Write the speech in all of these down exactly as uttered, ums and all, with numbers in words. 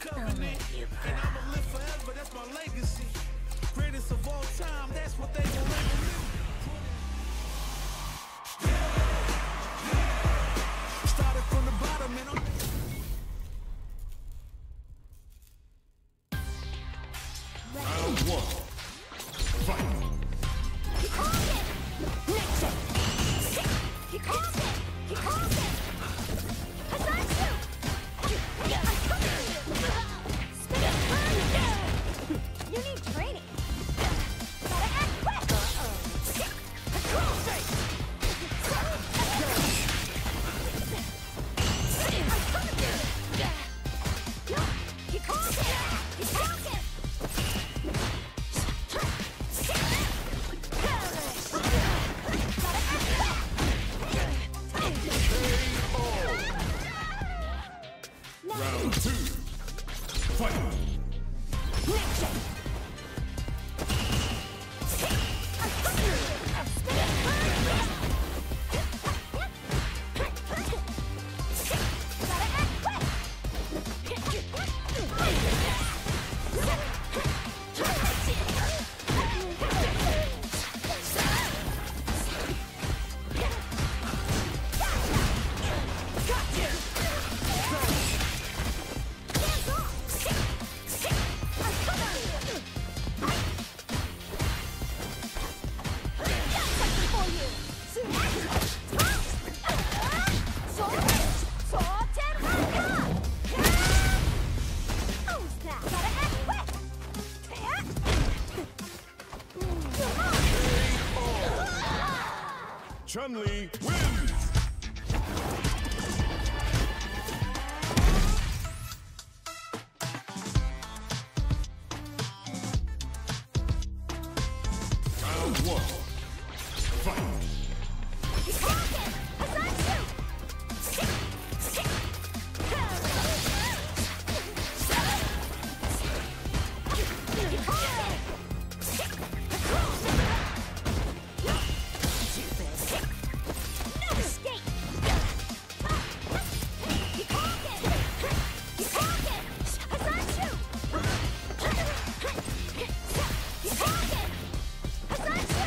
covenant. And I'ma live forever, that's my legacy. Greatest of all time, that's what they gon' label me. Started from the bottom and I'm round one. Fight. He calls it! Next it! He calls it! He calls it! Hazatsu! Spin it! You need training! Gotta act quick! Control face! He calls it! He calls it! Round two. Fight. Chun-Li wins! Round one. Fight! He calls it! Hazatsu! He calls it! No escape! He calls it! He calls it! Hazatsu! He calls it! Hazatsu!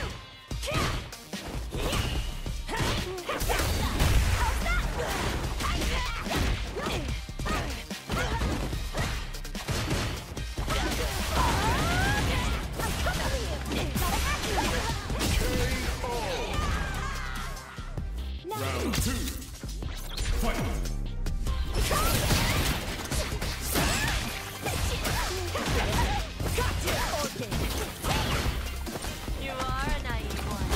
Round two. Fight! You are a naive one.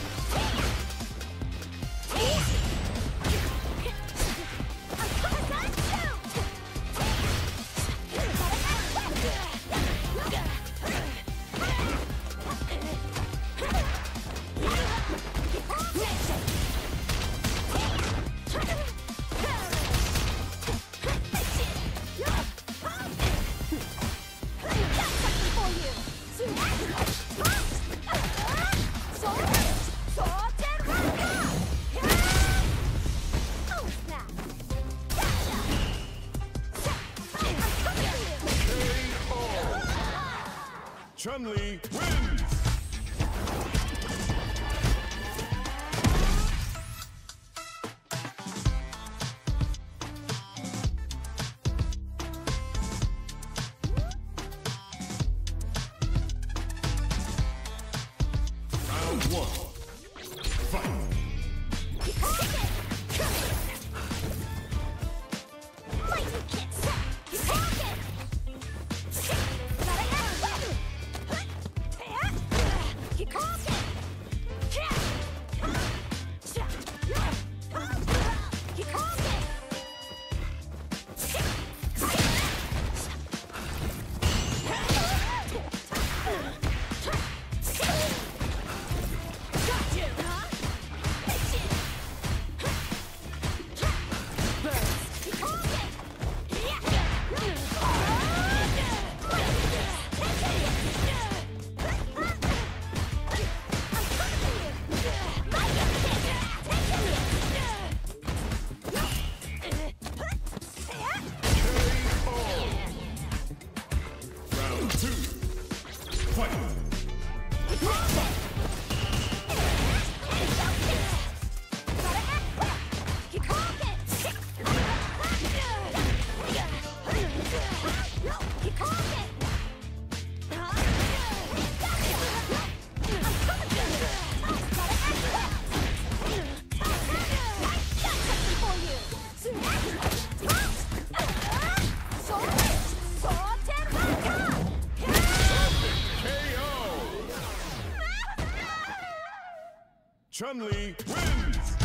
Chun-Li wins! Round one. Fight! He calls it! He calls it! Got you! Fight! Chun-Li wins!